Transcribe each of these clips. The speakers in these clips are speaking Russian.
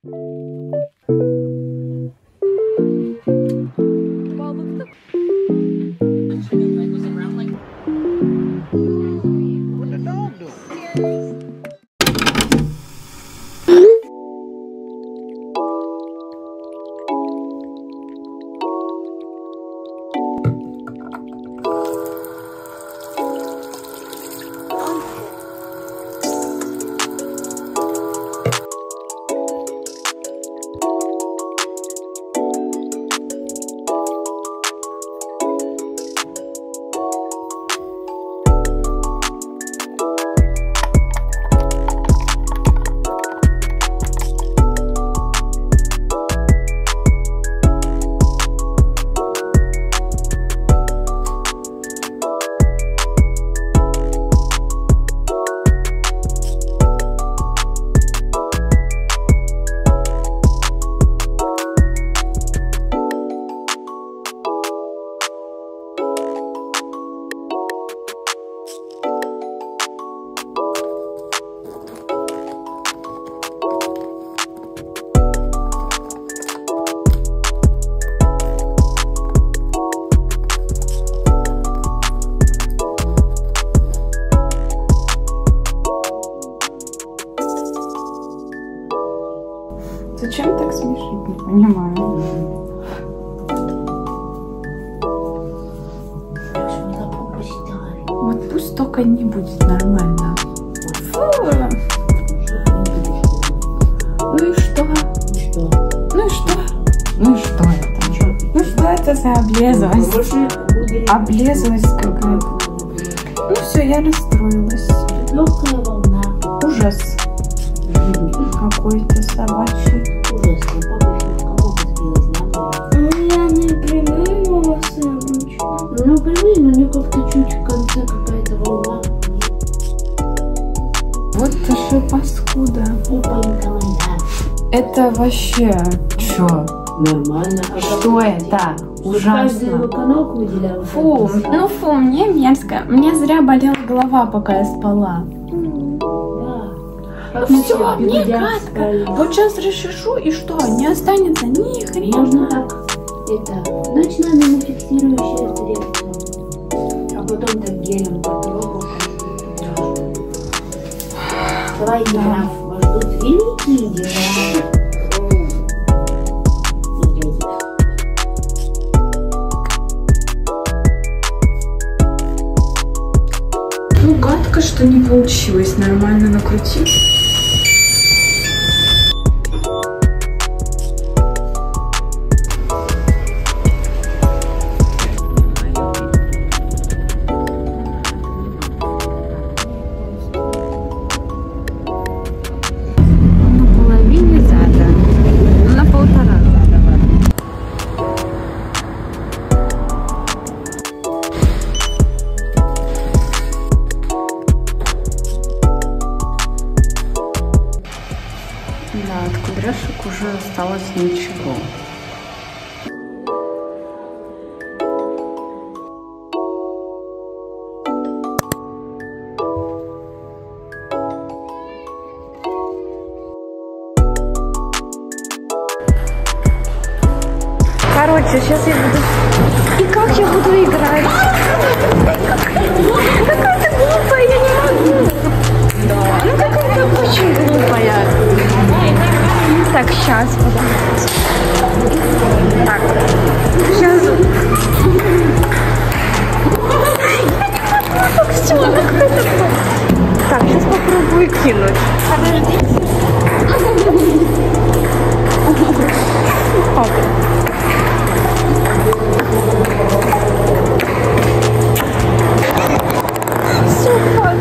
Зачем так смешить? Не понимаю. Вот пусть только не будет нормально. Фу. Ну и что? Ну и что? Ну и что это? Ну что это за облезлость? Облезлость какая-то. Ну все, я расстроилась. Легкая волна. Ужас. Какой-то собачий. Я не прямую сэмочку. Ну прямые, но не как-то чуть в конце какая-то волна. Вот это же паскуда. Опанька моя. Это вообще чё? Нормально. Что это? Каждый его Ужасно. канал выделял. Фу, ну фу, мне мерзко. Мне зря болела голова, пока я спала. Да. Все, мне гадко. Вот сейчас расчешу, и что? Не останется ни хрена. Можно так. Это. Значит, надо на фиксирующее средство. А потом так гелем потрогал. Давай, граф, вас ждут великие дела. Ну, гадко, что не получилось нормально накрутить. На половине зада. На полтора зада. Да, от кудряшек уже осталось ничего. Короче, сейчас я буду... И как я буду играть? Какая-то глупая, я не могу. Да, ну какая-то очень глупая. Так, сейчас, подождите. Так, сейчас. Все, ну какая-то... Так, сейчас попробую кинуть. Подождите. Оп. Супер.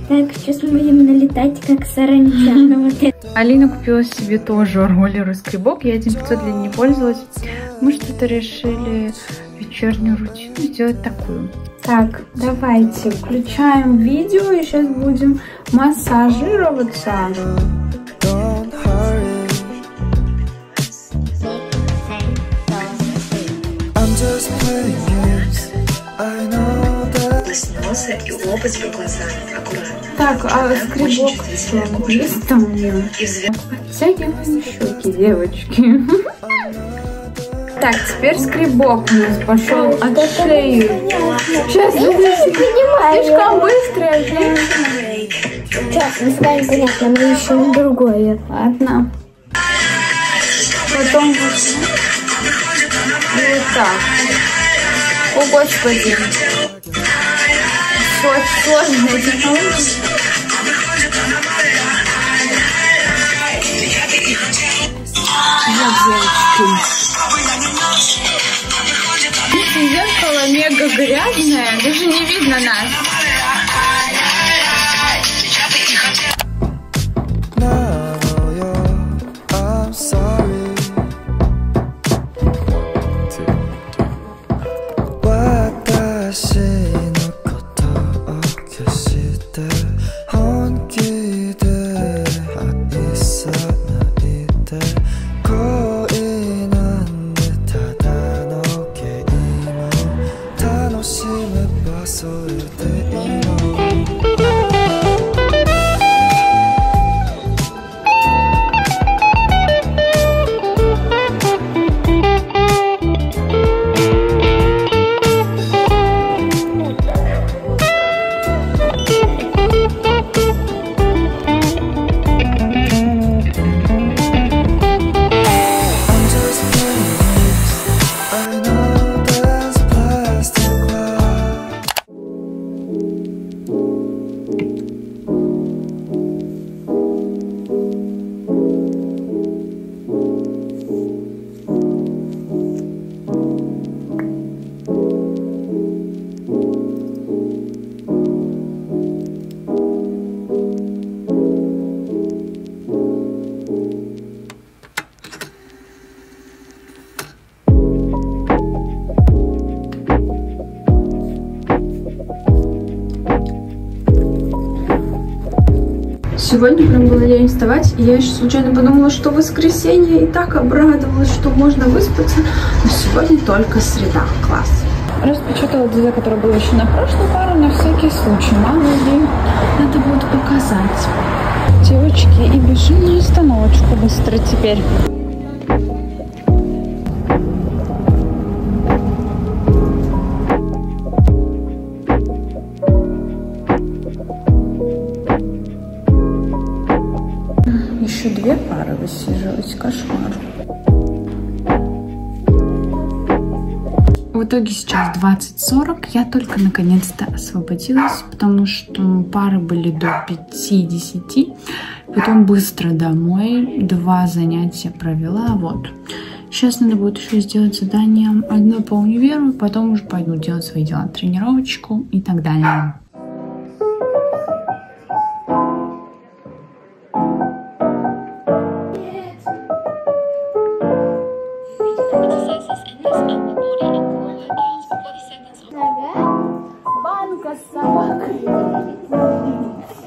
Так, сейчас мы будем налетать, как саранча. Алина купила себе тоже роллер и скребок. Я этим 500 лет не пользовалась. Мы что-то решили вечернюю рутину сделать такую. Так, давайте включаем видео и сейчас будем массажироваться. Носа и лопать по глазам. Аккуратно. Так, а скребок есть там? Подтягиваем щеки, девочки. Так, теперь скребок у нас пошел от шеи. Сейчас, слишком быстро. Сейчас, мы с вами понятно, мы еще другое. Ладно. Потом вот так. О, Господи. Все очень сложная технология. Зеркало мега грязное, даже не видно нас. Сегодня прям было лень вставать, и я еще случайно подумала, что воскресенье, и так обрадовалась, что можно выспаться, но сегодня только среда. Класс. Распечатала ДЗ, которое было еще на прошлой паре, на всякий случай. Мало ли, надо будет показать. Девочки, и бежим на остановочку быстро теперь. Еще 2 пары высиживать, кошмар. В итоге сейчас 20:40, я только наконец-то освободилась, потому что пары были до 5-10, потом быстро домой, 2 занятия провела, вот. Сейчас надо будет еще сделать задание, одно по универу, потом уже пойду делать свои дела, тренировочку и так далее. Банка с собакой.